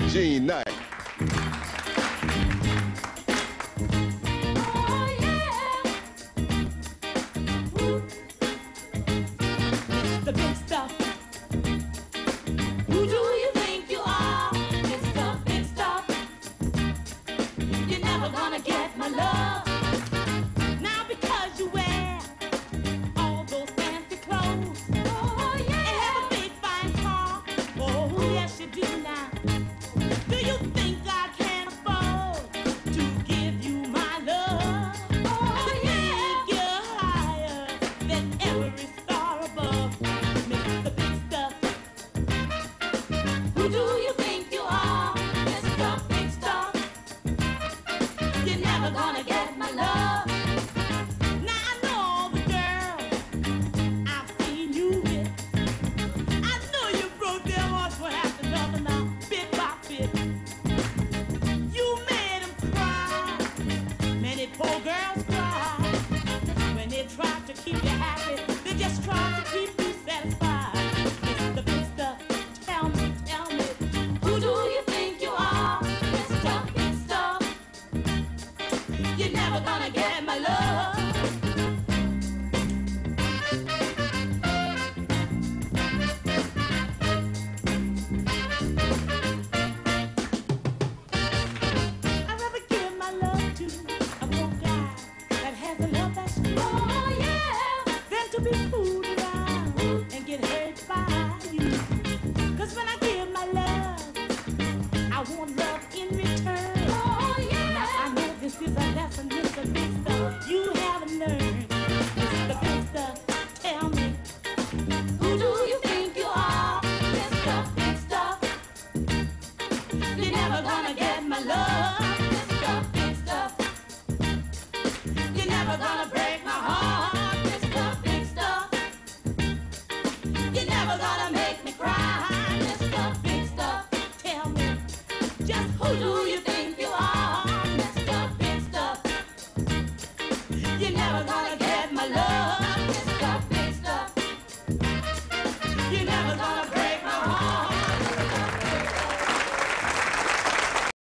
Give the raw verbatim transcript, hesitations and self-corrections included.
Gene Knight. The big stuff. Who do you think you are? Mister Big Stuff. You're never gonna get my love. Now because you wear all those fancy clothes. Oh yeah. And have a big fine car. Oh yes you do now. Do you think I can afford to give you my love? Oh yeah. Think you're higher than every star above. Mister Big Stuff. Who do you think you are? Mister Big Stuff. You're never gonna get my love. Now I know all the girls I've seen you with. I know you broke their hearts for half a dozen now, bit by bit. You made them cry. Many poor girls cry. When they try to keep you happy, they just try to keep you satisfied. Mister Big Stuff, tell me, tell me, who do you think you are? Mister Big Stuff. You're never gonna get my love. I'd rather give my love to a poor guy that has a love that's true. Oh yeah. Than to be fooled around and get hurt by you. 'Cause when I give my love, I want love in return. Oh yeah. Now I know this is a lesson, Mister Big Stuff, you haven't learned. Mister Big Stuff, tell me, who do you think you are? Mister Big Stuff. You're never gonna get my love. Mister Big Stuff. You're never gonna break my heart. Mister Big Stuff. You're never gonna make me cry. Mister Big Stuff. Tell me, just who do you think